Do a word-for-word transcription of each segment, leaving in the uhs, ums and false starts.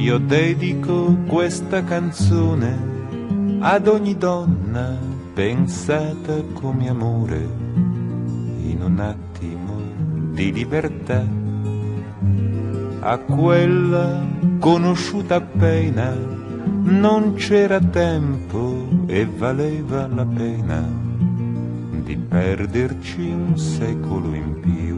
Io dedico questa canzone ad ogni donna pensata come amore in un attimo di libertà, a quella conosciuta appena, non c'era tempo e valeva la pena di perderci un secolo in più.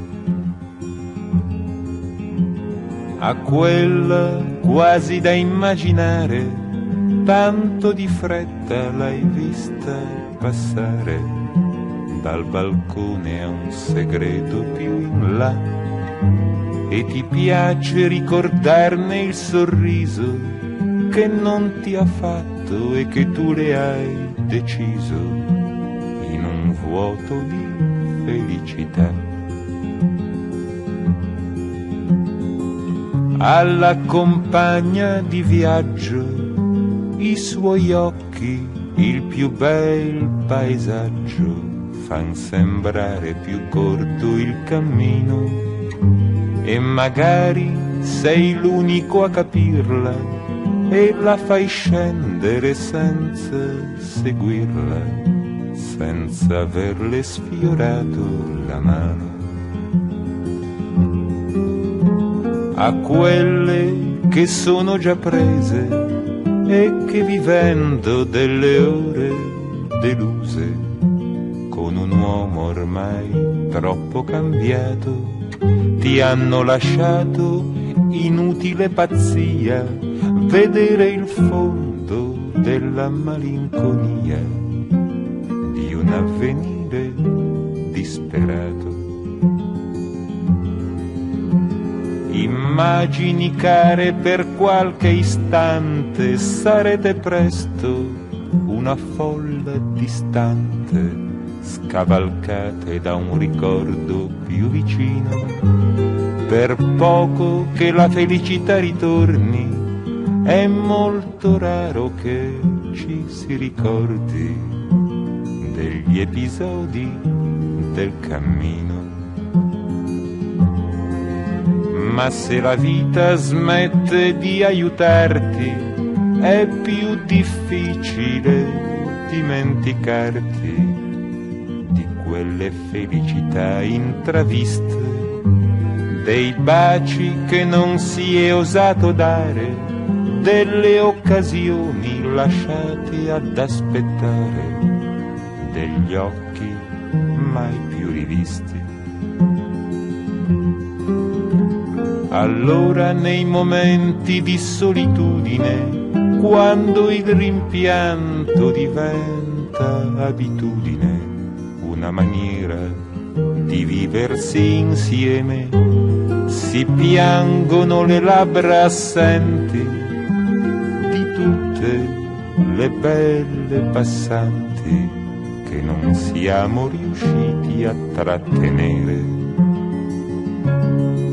A quella quasi da immaginare, tanto di fretta l'hai vista passare dal balcone a un segreto più in là, e ti piace ricordarne il sorriso che non ti ha fatto e che tu le hai deciso in un vuoto di felicità. Alla compagna di viaggio i suoi occhi, il più bel paesaggio, fan sembrare più corto il cammino, e magari sei l'unico a capirla e la fai scendere senza seguirla, senza averle sfiorato la mano. A quelle che sono già prese e che vivendo delle ore deluse, con un uomo ormai troppo cambiato, ti hanno lasciato inutile pazzia vedere il fondo della malinconia di un avvenire disperato. Immagini care per qualche istante, sarete presto una folla distante, scavalcate da un ricordo più vicino, per poco che la felicità ritorni, è molto raro che ci si ricordi degli episodi del cammino. Ma se la vita smette di aiutarti, è più difficile dimenticarti di quelle felicità intraviste, dei baci che non si è osato dare, delle occasioni lasciate ad aspettare, degli occhi mai più rivisti. Allora nei momenti di solitudine, quando il rimpianto diventa abitudine, una maniera di viversi insieme, si piangono le labbra assenti di tutte le belle passanti che non siamo riusciti a trattenere.